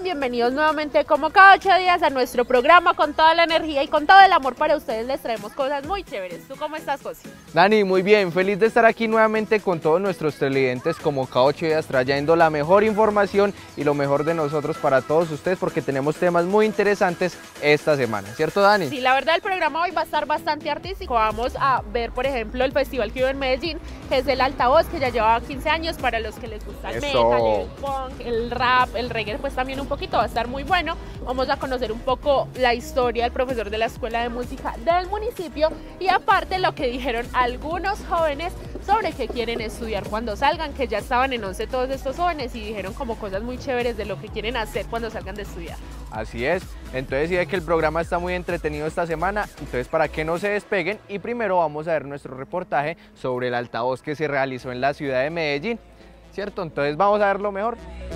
bienvenidos nuevamente como cada 8 días a nuestro programa con toda la energía y con todo el amor para ustedes. Les traemos cosas muy chéveres. ¿Tú cómo estás, José? Dani, muy bien, feliz de estar aquí nuevamente con todos nuestros televidentes como cada 8 días, trayendo la mejor información y lo mejor de nosotros para todos ustedes, porque tenemos temas muy interesantes esta semana, ¿cierto, Dani? Sí, la verdad el programa hoy va a estar bastante artístico. Vamos a ver, por ejemplo, el festival que hubo en Medellín, que es el Altavoz, que ya lleva 15 años para los que les gusta el metal, el punk, el rap, el reggae, pues también un poquito, va a estar muy bueno. Vamos a conocer un poco la historia del profesor de la Escuela de Música del municipio y aparte lo que dijeron algunos jóvenes sobre qué quieren estudiar cuando salgan, que ya estaban en 11 todos estos jóvenes y dijeron como cosas muy chéveres de lo que quieren hacer cuando salgan de estudiar. Así es, entonces sí ve que el programa está muy entretenido esta semana, entonces para que no se despeguen y primero vamos a ver nuestro reportaje sobre el altavoz que se realizó en la ciudad de Medellín, ¿cierto? Entonces vamos a verlo mejor.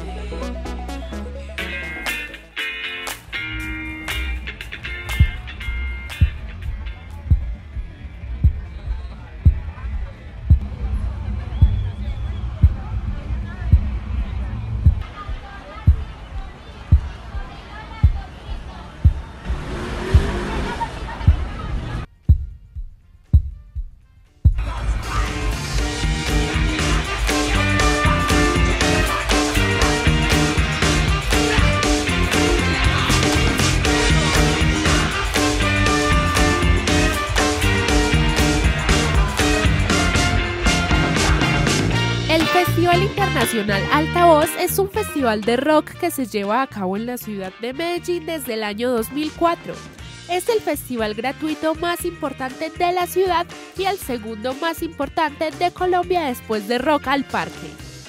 El Festival Internacional Altavoz es un festival de rock que se lleva a cabo en la ciudad de Medellín desde el año 2004. Es el festival gratuito más importante de la ciudad y el segundo más importante de Colombia después de Rock al Parque.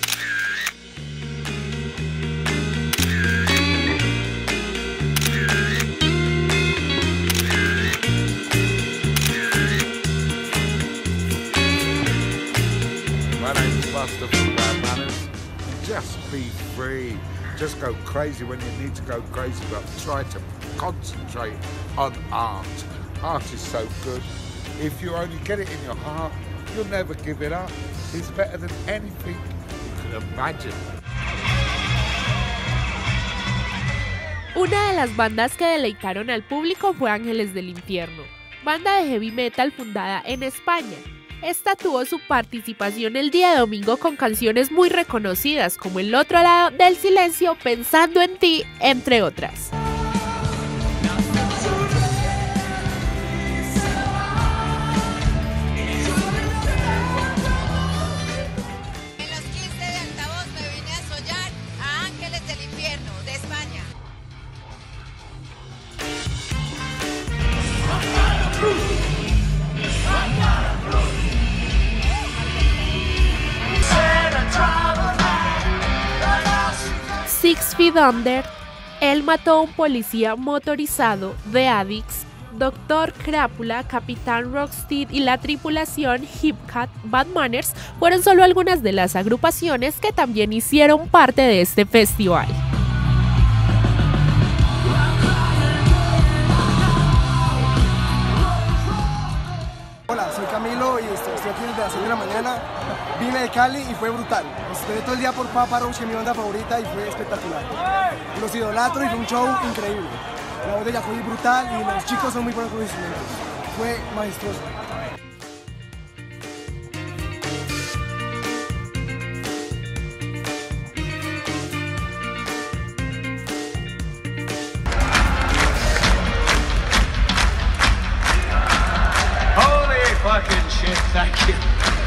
My name's Buster from Bad Manners. Just be free. Just go crazy when you need to go crazy, but try to concentrate on art. Art is so good. If you only get it in your heart, you'll never give it up. It's better than anything you could imagine. Una de las bandas que deleitaron al público fue Ángeles del Infierno, banda de heavy metal fundada en España. Esta tuvo su participación el día domingo con canciones muy reconocidas como El otro lado del silencio, Pensando en ti, entre otras. En los 15 de Altavoz me vine a sollar a Ángeles del Infierno de España. Six Feet Under, Él mató a un policía motorizado, The Addicts, Doctor Crápula, Capitán Rocksteady y la tripulación Hipcat, Bad Manners fueron solo algunas de las agrupaciones que también hicieron parte de este festival. Hola, soy Camilo y estoy aquí desde las 6 de la mañana. Vine de Cali y fue brutal. Esperé todo el día por Papa Roach, que es mi banda favorita, y fue espectacular. Los idolatro y fue un show increíble. La voz de Jacoby brutal y los chicos son muy buenos con los instrumentos. Fue majestuoso. Holy fucking shit, thank you.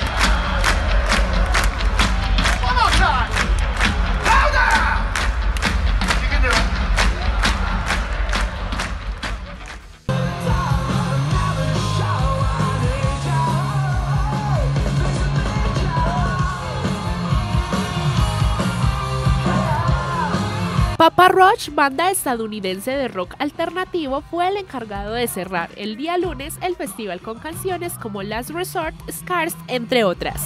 One more time. Louder! You can do it. Papa Roach, banda estadounidense de rock alternativo, fue el encargado de cerrar el día lunes el festival con canciones como Last Resort, Scars, entre otras.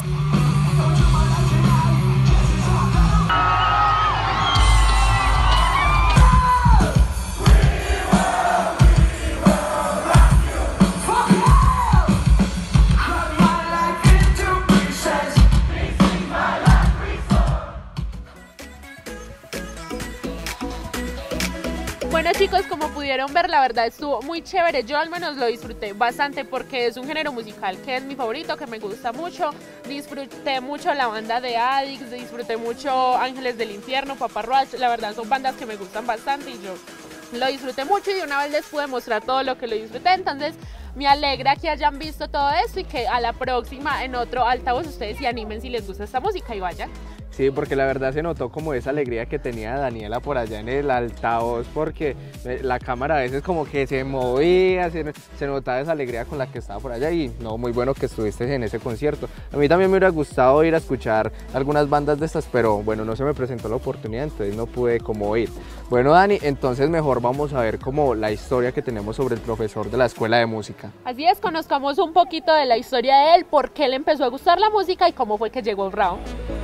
pudieron ver, la verdad estuvo muy chévere. Yo al menos lo disfruté bastante porque es un género musical que es mi favorito, que me gusta mucho. Disfruté mucho la banda de Addicts, disfruté mucho Ángeles del Infierno, Papa Roach. La verdad son bandas que me gustan bastante y yo lo disfruté mucho y de una vez les pude mostrar todo lo que lo disfruté. Entonces me alegra que hayan visto todo esto y que a la próxima en otro altavoz ustedes se animen si les gusta esta música y vayan. Sí, porque la verdad se notó como esa alegría que tenía Daniela por allá en el altavoz, porque la cámara a veces como que se movía, se notaba esa alegría con la que estaba por allá y no, muy bueno que estuviste en ese concierto. A mí también me hubiera gustado ir a escuchar algunas bandas de estas, pero bueno, no se me presentó la oportunidad, entonces no pude como ir. Bueno, Dani, entonces mejor vamos a ver como la historia que tenemos sobre el profesor de la escuela de música. Así es, conozcamos un poquito de la historia de él, por qué le empezó a gustar la música y cómo fue que llegó al round.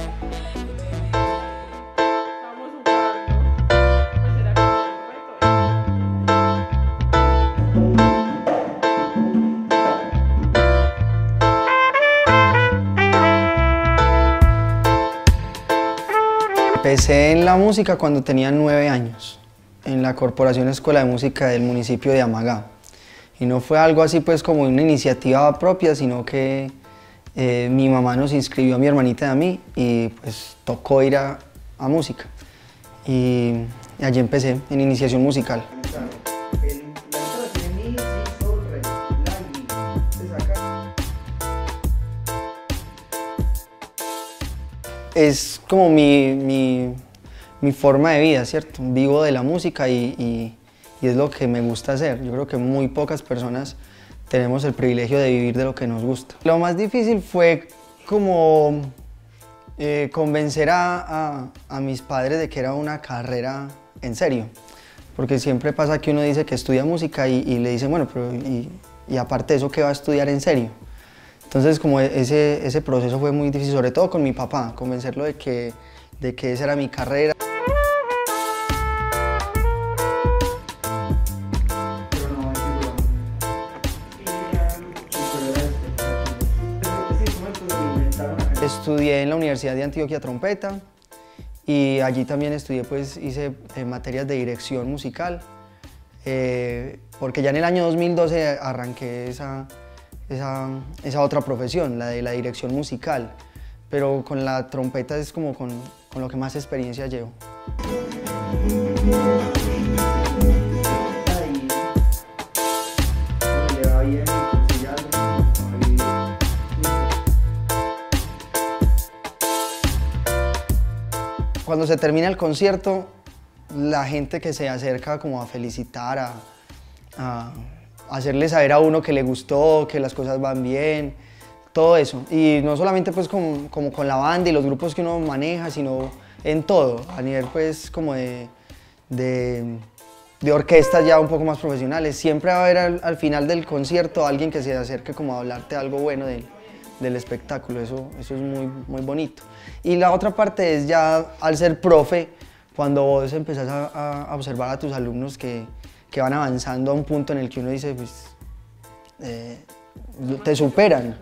Empecé en la música cuando tenía 9 años, en la Corporación Escuela de Música del municipio de Amagá. Y no fue algo así pues como una iniciativa propia, sino que mi mamá nos inscribió a mi hermanita y a mí y pues tocó ir a música. Y allí empecé en iniciación musical. Es como mi forma de vida, ¿cierto? Vivo de la música y es lo que me gusta hacer. Yo creo que muy pocas personas tenemos el privilegio de vivir de lo que nos gusta. Lo más difícil fue como convencer a mis padres de que era una carrera en serio. Porque siempre pasa que uno dice que estudia música y le dicen, bueno, pero y aparte de eso, ¿qué va a estudiar en serio? Entonces, como ese proceso fue muy difícil, sobre todo con mi papá, convencerlo de que esa era mi carrera. Estudié en la Universidad de Antioquia trompeta y allí también estudié, pues hice materias de dirección musical, porque ya en el año 2012 arranqué esa otra profesión, la de la dirección musical, pero con la trompeta es como con lo que más experiencia llevo. Cuando se termina el concierto, la gente que se acerca como a felicitar, a hacerle saber a uno que le gustó, que las cosas van bien, todo eso. Y no solamente pues como con la banda y los grupos que uno maneja, sino en todo, a nivel pues como de orquestas ya un poco más profesionales. Siempre va a haber al final del concierto alguien que se acerque como a hablarte algo bueno del espectáculo, eso es muy bonito. Y la otra parte es ya al ser profe, cuando vos empezás a observar a tus alumnos que van avanzando a un punto en el que uno dice, pues, te superan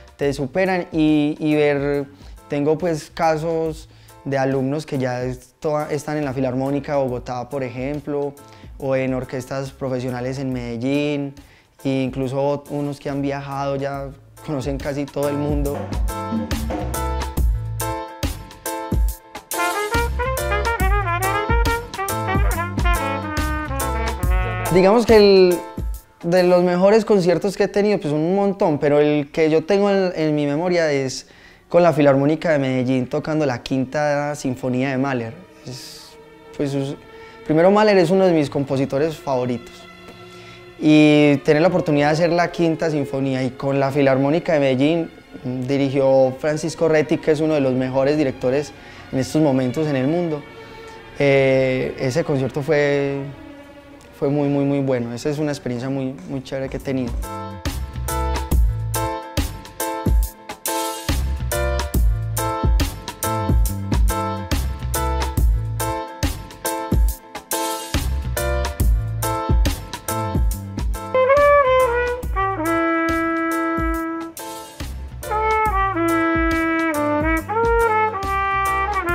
y ver, tengo pues casos de alumnos que ya están en la Filarmónica de Bogotá, por ejemplo, o en orquestas profesionales en Medellín, e incluso unos que han viajado, ya conocen casi todo el mundo. Digamos que de los mejores conciertos que he tenido, pues un montón, pero el que yo tengo en mi memoria es con la Filarmónica de Medellín tocando la Quinta Sinfonía de Mahler. Primero, Mahler es uno de mis compositores favoritos y tener la oportunidad de hacer la Quinta Sinfonía y con la Filarmónica de Medellín dirigió Francisco Reti, que es uno de los mejores directores en estos momentos en el mundo. Ese concierto fue muy bueno. Esa es una experiencia muy chévere que he tenido.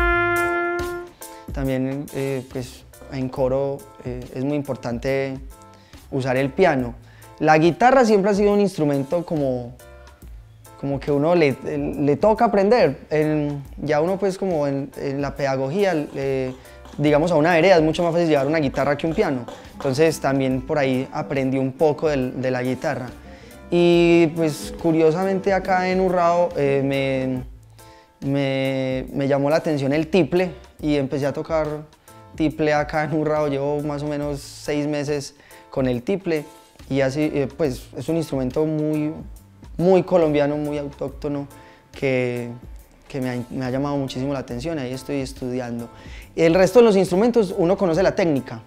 También pues en coro es muy importante usar el piano. La guitarra siempre ha sido un instrumento como que uno le toca aprender. Ya uno pues como en la pedagogía, digamos a una vereda es mucho más fácil llevar una guitarra que un piano. Entonces también por ahí aprendí un poco de la guitarra. Y pues curiosamente acá en Urrao me llamó la atención el tiple y empecé a tocar tiple acá en Urrao. Llevo más o menos 6 meses con el tiple y así pues es un instrumento muy colombiano, muy autóctono que me ha llamado muchísimo la atención, ahí estoy estudiando. El resto de los instrumentos uno conoce la técnica.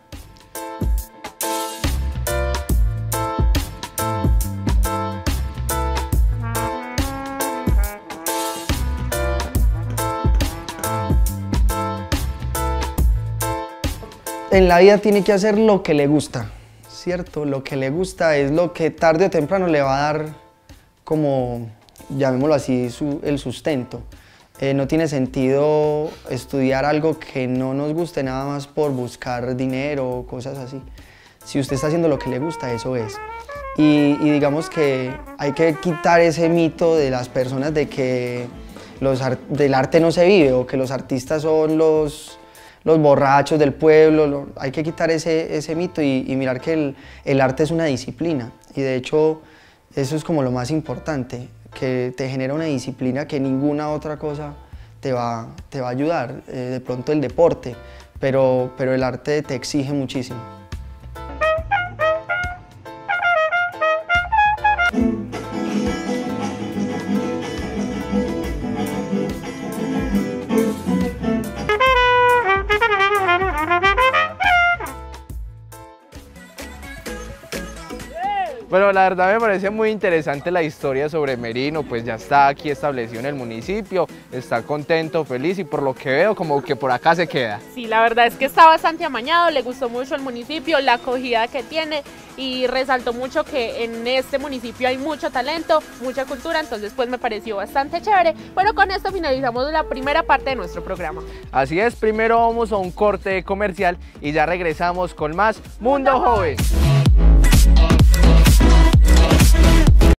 En la vida tiene que hacer lo que le gusta, ¿cierto? Lo que le gusta es lo que tarde o temprano le va a dar como, llamémoslo así, el sustento. No tiene sentido estudiar algo que no nos guste nada más por buscar dinero o cosas así. Si usted está haciendo lo que le gusta, eso es. Y digamos que hay que quitar ese mito de las personas de que del arte no se vive o que los artistas son los borrachos del pueblo. Hay que quitar ese mito y mirar que el arte es una disciplina. Y de hecho, eso es como lo más importante, que te genera una disciplina que ninguna otra cosa te va a ayudar. De pronto el deporte, pero el arte te exige muchísimo. Bueno, la verdad me parece muy interesante la historia sobre Merino, pues ya está aquí establecido en el municipio, está contento, feliz y por lo que veo como que por acá se queda. Sí, la verdad es que está bastante amañado, le gustó mucho el municipio, la acogida que tiene y resaltó mucho que en este municipio hay mucho talento, mucha cultura, entonces pues me pareció bastante chévere. Bueno, con esto finalizamos la primera parte de nuestro programa. Así es, primero vamos a un corte comercial y ya regresamos con más Mundo Joven.